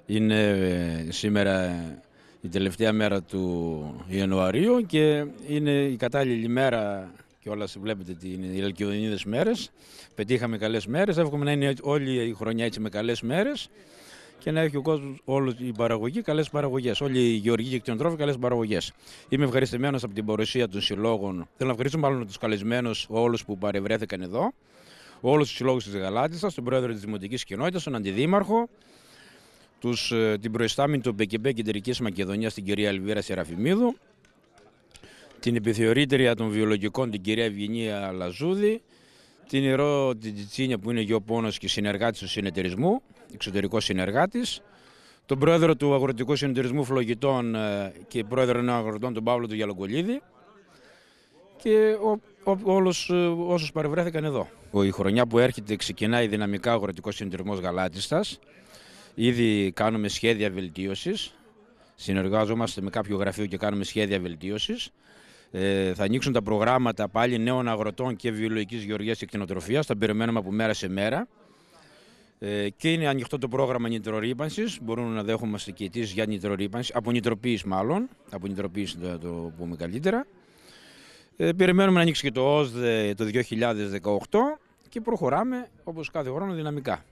Είναι σήμερα η τελευταία μέρα του Ιανουαρίου και είναι η κατάλληλη μέρα και όλα βλέπετε οι Αλκιονίδες μέρες. Πετύχαμε καλές μέρες, εύχομαι να είναι όλη η χρονιά έτσι με καλές μέρες και να έχει ο κόσμος, όλη η παραγωγή, καλές παραγωγές. Όλοι οι γεωργοί και οι κτηνοτρόφοι, καλές παραγωγές. Είμαι ευχαριστημένος από την παρουσία των συλλόγων. Θέλω να ευχαριστήσω μάλλον τους καλεσμένους, όλους που παρευρέθηκαν εδώ, όλους τους συλλόγους της Γαλάτισσας, τον πρόεδρο της Δημοτικής Κοινότητας, τον αντιδήμαρχο, την προϊστάμενη του ΠΚΠ Κεντρικής Μακεδονίας, την κυρία Ελβίρα Σεραφημίδου, την επιθεωρήτρια των βιολογικών, την κυρία Ευγενία Λαζούδη, την ιερό την Τσιτσίνια που είναι γεωπόνος και συνεργάτης του συνεταιρισμού, εξωτερικός συνεργάτης, τον πρόεδρο του Αγροτικού Συνεταιρισμού Φλογητών και πρόεδρο νέων αγροτών, τον Παύλο του Γιαλοκολίδη, και όλους όσους παρευρέθηκαν εδώ. Η χρονιά που έρχεται ξεκινάει δυναμικά ο Αγροτικός Συνεταιρισμός Γαλάτισσας. Ήδη κάνουμε σχέδια βελτίωσης, συνεργάζομαστε με κάποιο γραφείο και κάνουμε σχέδια βελτίωσης. Θα ανοίξουν τα προγράμματα πάλι νέων αγροτών και βιολογικής γεωργίας και κτηνοτροφίας, τα περιμένουμε από μέρα σε μέρα. Και είναι ανοιχτό το πρόγραμμα νητρορύπανσης, μπορούμε να δέχομαστε και αιτήσεις για νητρορύπανση, από νητροποίηση μάλλον, από νητροποίηση το πούμε καλύτερα. Περιμένουμε να ανοίξει και το ΟΣΔ το 2018 και προχωράμε όπως κάθε χρόνο δυναμικά.